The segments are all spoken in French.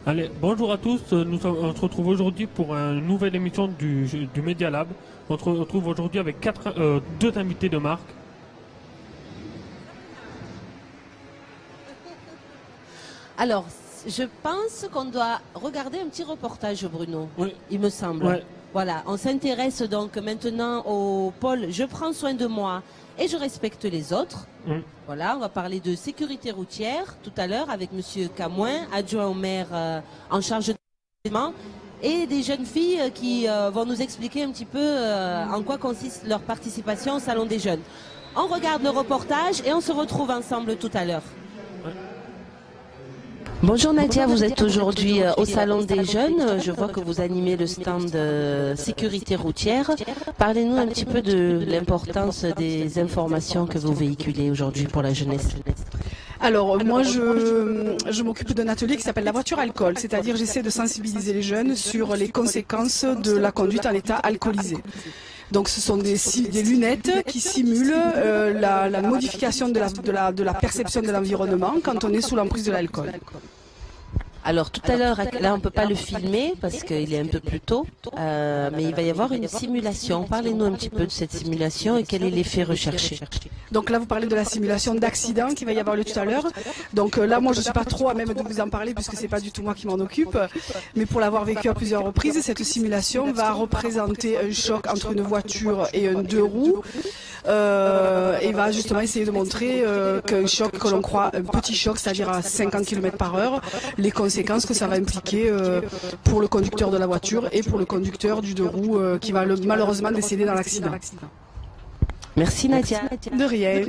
Allez, bonjour à tous. On se retrouve aujourd'hui pour une nouvelle émission du Media Lab. On se retrouve aujourd'hui avec deux invités de marque. Alors, je pense qu'on doit regarder un petit reportage, Bruno. Oui. Il me semble. Ouais. Voilà, on s'intéresse donc maintenant au pôle Je prends soin de moi et je respecte les autres. Voilà, on va parler de sécurité routière tout à l'heure avec Monsieur Camoin, adjoint au maire en charge de l'événement, et des jeunes filles qui vont nous expliquer un petit peu en quoi consiste leur participation au Salon des Jeunes. On regarde le reportage et on se retrouve ensemble tout à l'heure. Bonjour Nadia, vous êtes aujourd'hui au Salon des Jeunes. Je vois que vous animez le stand de sécurité routière. Parlez-nous un petit peu de l'importance des informations que vous véhiculez aujourd'hui pour la jeunesse. Alors moi je m'occupe d'un atelier qui s'appelle la voiture alcool, c'est-à-dire j'essaie de sensibiliser les jeunes sur les conséquences de la conduite en état alcoolisé. Donc ce sont des lunettes qui simulent la modification de la perception de l'environnement quand on est sous l'emprise de l'alcool. Alors tout à l'heure, là on ne peut pas le filmer parce qu'il est un peu plus tôt, mais il va y avoir une simulation. Parlez-nous un petit peu de cette simulation et quel est l'effet recherché. Donc là vous parlez de la simulation d'accident qu'il va y avoir lieu tout à l'heure. Donc là moi je ne suis pas trop à même de vous en parler puisque c'est pas du tout moi qui m'en occupe. Mais pour l'avoir vécu à plusieurs reprises, cette simulation va représenter un choc entre une voiture et un deux roues. Et va justement essayer de montrer qu'un choc que l'on croit un petit choc, c'est-à-dire à 50 km/h, les conséquences que ça va impliquer pour le conducteur de la voiture et pour le conducteur du deux roues qui va malheureusement décéder dans l'accident. Merci Nadia. De rien.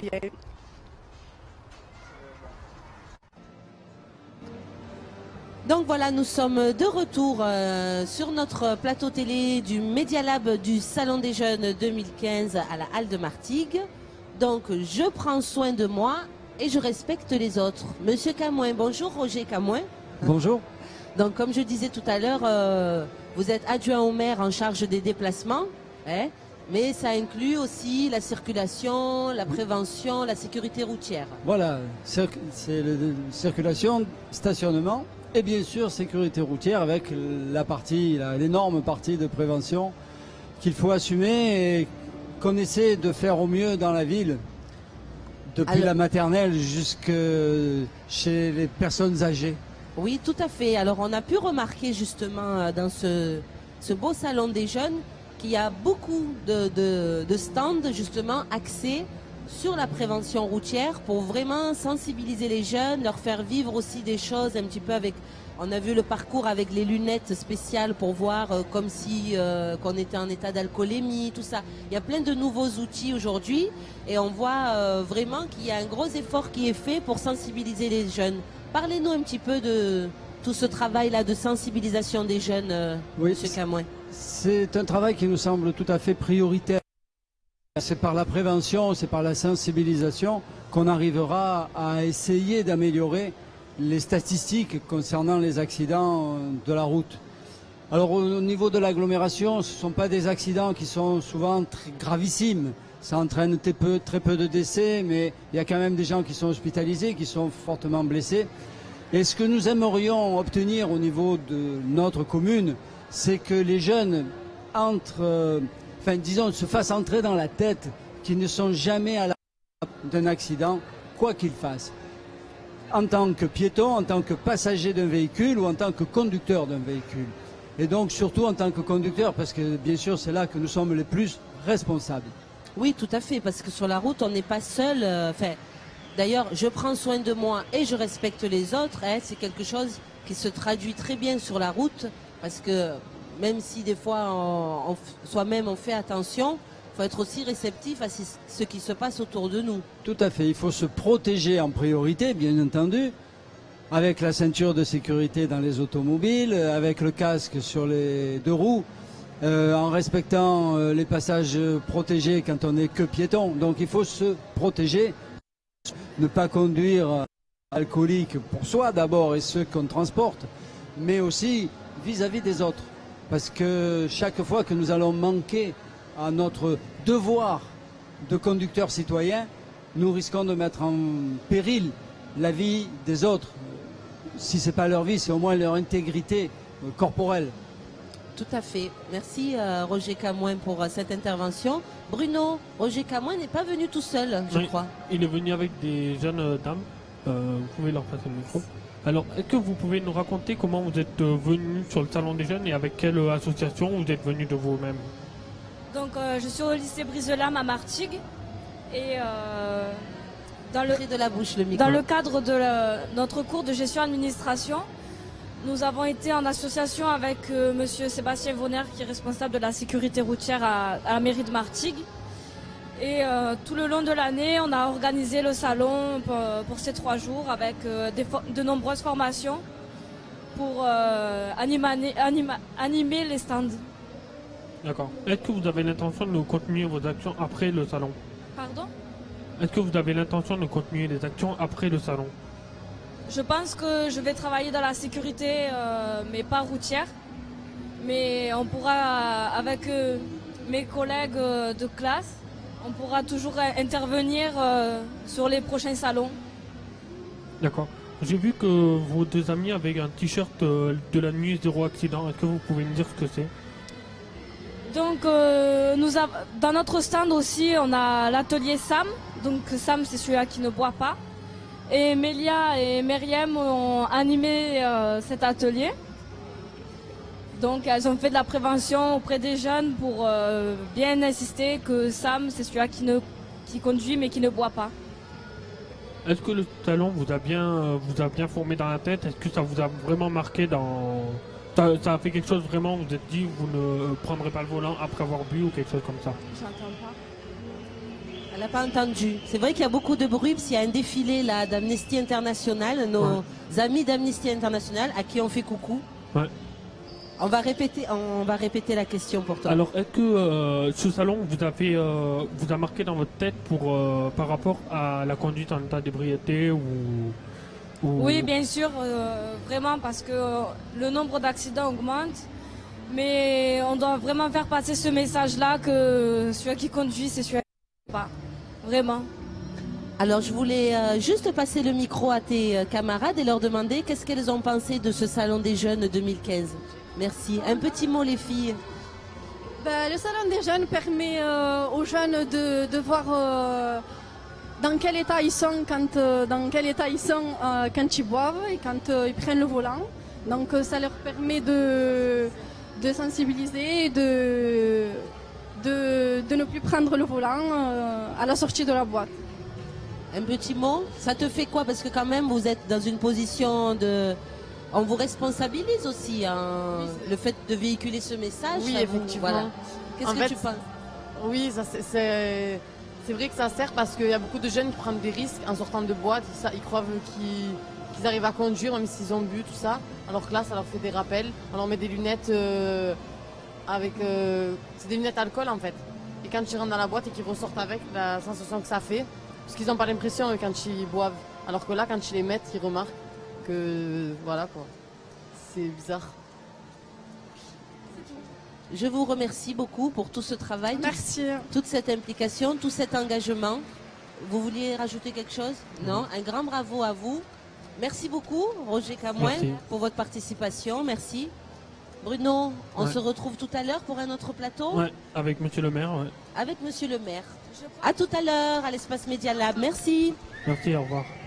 Donc voilà, nous sommes de retour sur notre plateau télé du Media Lab du Salon des Jeunes 2015 à la Halle de Martigues. Donc je prends soin de moi et je respecte les autres. Monsieur Camoin, bonjour Roger Camoin. Bonjour. Donc comme je disais tout à l'heure, vous êtes adjoint au maire en charge des déplacements, hein, mais ça inclut aussi la circulation, la prévention, la sécurité routière. Voilà, c'est circulation, stationnement. Et bien sûr, sécurité routière avec l'énorme partie de prévention qu'il faut assumer et qu'on essaie de faire au mieux dans la ville, depuis la maternelle jusque chez les personnes âgées. Oui, tout à fait. Alors, on a pu remarquer justement dans ce beau salon des jeunes qu'il y a beaucoup de stands justement axés sur la prévention routière pour vraiment sensibiliser les jeunes, leur faire vivre aussi des choses un petit peu avec... On a vu le parcours avec les lunettes spéciales pour voir comme si qu'on était en état d'alcoolémie, tout ça. Il y a plein de nouveaux outils aujourd'hui et on voit vraiment qu'il y a un gros effort qui est fait pour sensibiliser les jeunes. Parlez-nous un petit peu de tout ce travail-là de sensibilisation des jeunes, oui, Monsieur Camoin. C'est un travail qui nous semble tout à fait prioritaire. C'est par la prévention, c'est par la sensibilisation qu'on arrivera à essayer d'améliorer les statistiques concernant les accidents de la route. Alors au niveau de l'agglomération, ce ne sont pas des accidents qui sont souvent très gravissimes. Ça entraîne très peu de décès, mais il y a quand même des gens qui sont hospitalisés, qui sont fortement blessés. Et ce que nous aimerions obtenir au niveau de notre commune, c'est que les jeunes se fassent entrer dans la tête qu'ils ne sont jamais à la d'un accident, quoi qu'ils fassent. En tant que piéton, en tant que passager d'un véhicule ou en tant que conducteur d'un véhicule. Et donc surtout en tant que conducteur, parce que bien sûr c'est là que nous sommes les plus responsables. Oui, tout à fait, parce que sur la route, on n'est pas seul. D'ailleurs, je prends soin de moi et je respecte les autres. Hein, c'est quelque chose qui se traduit très bien sur la route, parce que même si des fois soi-même on fait attention, il faut être aussi réceptif à ce qui se passe autour de nous. Tout à fait, il faut se protéger en priorité, bien entendu, avec la ceinture de sécurité dans les automobiles, avec le casque sur les deux roues, en respectant les passages protégés quand on n'est que piéton. Donc il faut se protéger, ne pas conduire alcoolique pour soi d'abord et ceux qu'on transporte, mais aussi vis-à-vis des autres. Parce que chaque fois que nous allons manquer à notre devoir de conducteur citoyen, nous risquons de mettre en péril la vie des autres. si c'est pas leur vie, c'est au moins leur intégrité corporelle. Tout à fait. Merci Roger Camoin pour cette intervention. Bruno, Roger Camoin n'est pas venu tout seul, je Oui, crois. Il est venu avec des jeunes dames. Vous pouvez leur passer le micro. Alors, est-ce que vous pouvez nous raconter comment vous êtes venu sur le salon des jeunes et avec quelle association vous êtes venu de vous-même? Donc je suis au lycée Brise-Lame à Martigues et dans Près de la bouche, le micro. le cadre de notre cours de gestion administration, nous avons été en association avec monsieur Sébastien Vonner qui est responsable de la sécurité routière à la mairie de Martigues. Et tout le long de l'année, on a organisé le salon pour ces 3 jours avec de nombreuses formations pour animer les stands. D'accord. Est-ce que vous avez l'intention de continuer vos actions après le salon? Pardon ? Est-ce que vous avez l'intention de continuer les actions après le salon? Je pense que je vais travailler dans la sécurité, mais pas routière. Mais on pourra, avec mes collègues de classe, on pourra toujours intervenir sur les prochains salons. D'accord. J'ai vu que vos 2 amis avaient un t-shirt de la nuit zéro accident. Est-ce que vous pouvez me dire ce que c'est? Donc, dans notre stand aussi, on a l'atelier Sam. Donc, Sam, c'est celui-là qui ne boit pas. Et Mélia et Myriam ont animé cet atelier. Donc, elles ont fait de la prévention auprès des jeunes pour bien insister que Sam, c'est celui-là qui conduit mais qui ne boit pas. Est-ce que le salon vous a bien formé dans la tête? Est-ce que ça vous a vraiment marqué dans... Ça a fait quelque chose vraiment, vous vous êtes dit, vous ne prendrez pas le volant après avoir bu ou quelque chose comme ça? J'entends pas. Elle n'a pas entendu. C'est vrai qu'il y a beaucoup de bruit, parce qu'il y a un défilé là d'Amnesty International, nos amis d'Amnesty International à qui on fait coucou. Ouais. On va répéter la question pour toi. Alors, est-ce que ce salon vous a marqué dans votre tête par rapport à la conduite en état d'ébriété ou... Oui, bien sûr, vraiment, parce que le nombre d'accidents augmente. Mais on doit vraiment faire passer ce message-là que celui qui conduit, c'est celui qui ne pas. Vraiment. Alors, je voulais juste passer le micro à tes camarades et leur demander qu'est-ce qu'elles ont pensé de ce Salon des Jeunes 2015. Merci. Un petit mot, les filles. Le Salon des Jeunes permet aux jeunes de voir dans quel état ils sont quand ils boivent et quand ils prennent le volant. Donc ça leur permet de sensibiliser et de ne plus prendre le volant à la sortie de la boîte. Un petit mot, ça te fait quoi? Parce que quand même vous êtes dans une position de... On vous responsabilise aussi, hein, le fait de véhiculer ce message. Oui, effectivement. Voilà. Qu'est-ce que tu penses? Oui, c'est vrai que ça sert parce qu'il y a beaucoup de jeunes qui prennent des risques en sortant de boîte. Ils croient qu'ils arrivent à conduire même s'ils ont bu, tout ça. Alors que là, ça leur fait des rappels. On leur met des lunettes c'est des lunettes alcool en fait. Et quand ils rentrent dans la boîte et qu'ils ressortent avec, la sensation que ça fait, parce qu'ils n'ont pas l'impression quand ils boivent. Alors que là, quand ils les mettent, ils remarquent que voilà quoi. C'est bizarre. Je vous remercie beaucoup pour tout ce travail. Merci. Toute cette implication, tout cet engagement. Vous vouliez rajouter quelque chose? Non? Un grand bravo à vous. Merci beaucoup, Roger Camoin, pour votre participation. Merci. Bruno, on se retrouve tout à l'heure pour un autre plateau? Ouais, avec monsieur le maire, ouais. Avec monsieur le maire. À tout à l'heure à l'Espace Media Lab. Merci. Merci, au revoir.